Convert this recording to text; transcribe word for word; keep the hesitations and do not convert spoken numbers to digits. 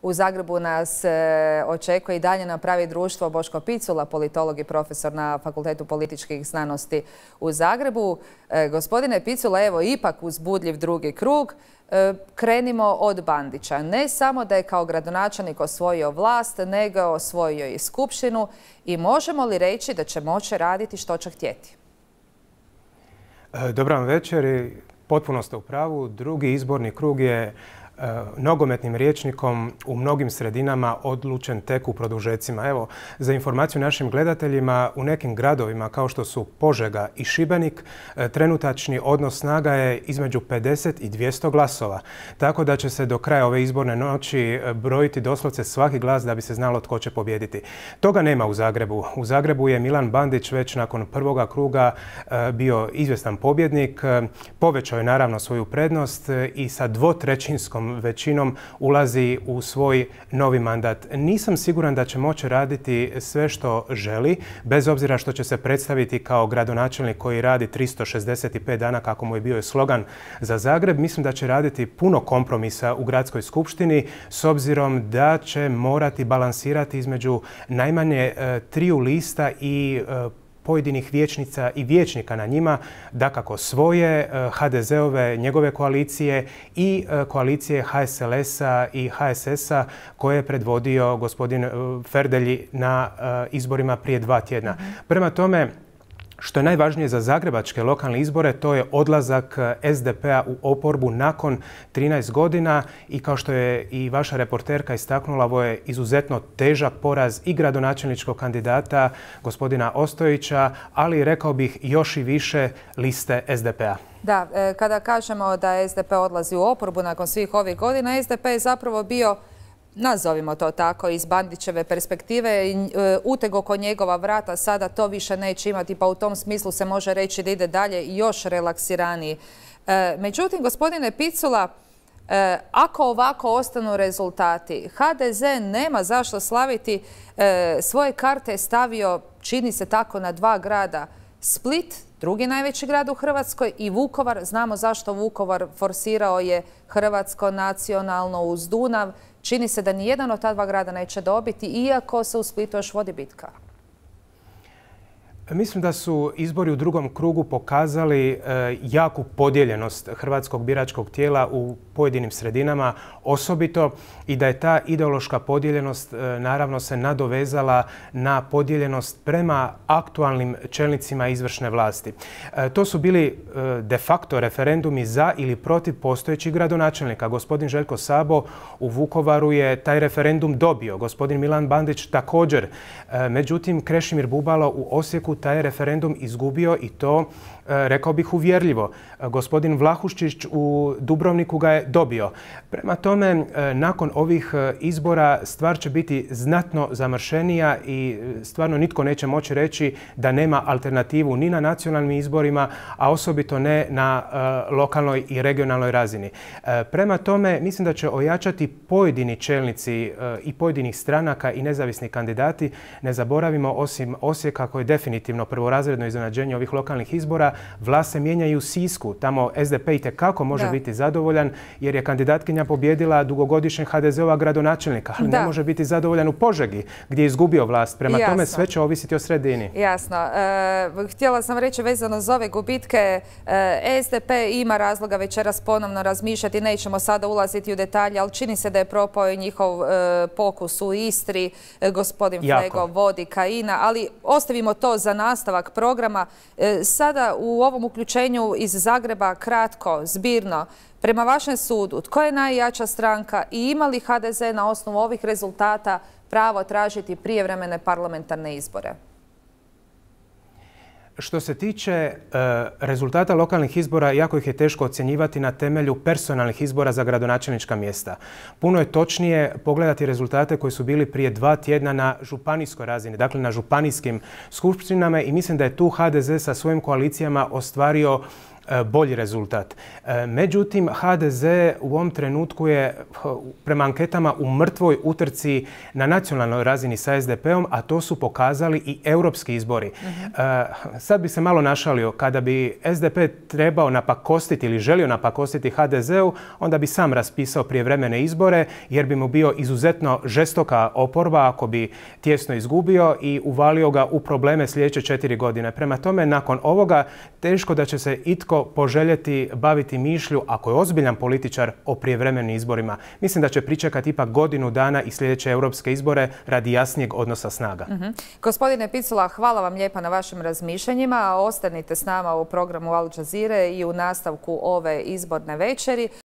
U Zagrebu nas e, očekuje i dalje na Pravi društvo Boško Picula, politolog i profesor na Fakultetu političkih znanosti u Zagrebu. E, gospodine Picula, evo ipak uzbudljiv drugi krug. E, krenimo od Bandića. Ne samo da je kao gradonačelnik osvojio vlast, nego je osvojio i skupštinu. I možemo li reći da će moći raditi što će htjeti? E, Dobar vam večer. Potpuno ste u pravu. Drugi izborni krug je nogometnim rječnikom u mnogim sredinama odlučen tek u produžecima. Evo, za informaciju našim gledateljima, u nekim gradovima kao što su Požega i Šibenik, trenutačni odnos snaga je između pedeset i dvjesto glasova. Tako da će se do kraja ove izborne noći brojiti doslovce svaki glas da bi se znalo tko će pobijediti. Toga nema u Zagrebu. U Zagrebu je Milan Bandić već nakon prvoga kruga bio izvjestan pobjednik. Povećao je naravno svoju prednost i sa dvotrećinskom većinom ulazi u svoj novi mandat. Nisam siguran da će moći raditi sve što želi, bez obzira što će se predstaviti kao gradonačelnik koji radi tristo šezdeset pet dana, kako mu je bio slogan za Zagreb. Mislim da će raditi puno kompromisa u gradskoj skupštini, s obzirom da će morati balansirati između najmanje e, triju lista i e, pojedinih vijećnica i vijećnika na njima, dakako svoje, ha de ze-ove, njegove koalicije i koalicije ha es el es-a i ha es es-a koje je predvodio gospodin Ferdelji na izborima prije dva tjedna. Prema tome, što je najvažnije za zagrebačke lokalne izbore, to je odlazak es de pe-a u oporbu nakon trinaest godina i kao što je i vaša reporterka istaknula, ovo je izuzetno težak poraz i gradonačelničkog kandidata gospodina Ostojića, ali rekao bih još i više liste es de pe-a. Da, kada kažemo da es de pe odlazi u oporbu nakon svih ovih godina, es de pe je zapravo bio, nazovimo to tako, iz Bandićeve perspektive, uteg oko njegova vrata, sada to više neće imati, pa u tom smislu se može reći da ide dalje i još relaksiraniji. Međutim, gospodine Picula, ako ovako ostanu rezultati, ha de ze nema zašto slaviti. Svoje karte je stavio, čini se tako, na dva grada. Split, drugi najveći grad u Hrvatskoj, i Vukovar. Znamo zašto Vukovar forsirao je hrvatsko nacionalno uz Dunav. Čini se da nijedan od ta dva grada neće dobiti, iako se u Splitu još vodi bitka. Mislim da su izbori u drugom krugu pokazali jaku podijeljenost hrvatskog biračkog tijela u pojedinim sredinama osobito i da je ta ideološka podijeljenost naravno se nadovezala na podijeljenost prema aktualnim čelnicima izvršne vlasti. To su bili de facto referendumi za ili protiv postojećih gradonačelnika. Gospodin Željko Sabo u Vukovaru je taj referendum dobio. Gospodin Milan Bandić također. Međutim, Krešimir Bubalo u Osijeku taj referendum izgubio i to, rekao bih, uvjerljivo. Gospodin Vlahuščić u Dubrovniku ga je dobio. Prema tome, nakon ovih izbora stvar će biti znatno zamršenija i stvarno nitko neće moći reći da nema alternativu ni na nacionalnim izborima, a osobito ne na lokalnoj i regionalnoj razini. Prema tome, mislim da će ojačati pojedini čelnici i pojedinih stranaka i nezavisni kandidati. Ne zaboravimo, osim Osijeka, koji je definitivno prvorazredno iznenađenje ovih lokalnih izbora, vlast se mijenja i u Sisku. Tamo es de pe itekako može da. biti zadovoljan jer je kandidatkinja pobjedila dugogodišnjeg ha de ze-ova gradonačelnika, ali da. ne može biti zadovoljan u Požegi gdje je izgubio vlast. Prema Jasno. tome sve će ovisiti o sredini. Jasno. E, htjela sam reći vezano za ove gubitke. E, es de pe ima razloga večeras ponovno razmišljati. Nećemo sada ulaziti u detalje, ali čini se da je propao i njihov e, pokus u Istri. E, gospodin Flego vodi Kajina, ali ostavimo to za nastavak programa. E, sada u ovom uključenju iz Zagreba, kratko, zbirno, prema vašem sudu, tko je najjača stranka i ima li ha de ze na osnovu ovih rezultata pravo tražiti prijevremene parlamentarne izbore? Što se tiče e, rezultata lokalnih izbora, jako ih je teško ocjenjivati na temelju personalnih izbora za gradonačelnička mjesta. Puno je točnije pogledati rezultate koji su bili prije dva tjedna na županijskoj razini, dakle na županijskim skupštinama, i mislim da je tu ha de ze sa svojim koalicijama ostvario bolji rezultat. Međutim, ha de ze u ovom trenutku je prema anketama u mrtvoj utrci na nacionalnoj razini sa es de peom, a to su pokazali i europski izbori. Uh-huh. Sad bi se malo našalio, kada bi es de pe trebao napakostiti ili želio napakostiti ha de zeu, onda bi sam raspisao prijevremene izbore, jer bi mu bio izuzetno žestoka oporba ako bi tijesno izgubio i uvalio ga u probleme sljedeće četiri godine. Prema tome, nakon ovoga, teško da će se itko poželjeti baviti mišlju, ako je ozbiljan političar, o prijevremenim izborima. Mislim da će pričekati ipak godinu dana i sljedeće europske izbore radi jasnijeg odnosa snaga. Uh-huh. Gospodine Picula, hvala vam lijepa na vašim razmišljanjima. Ostanite s nama u programu Al Jazeere i u nastavku ove izborne večeri.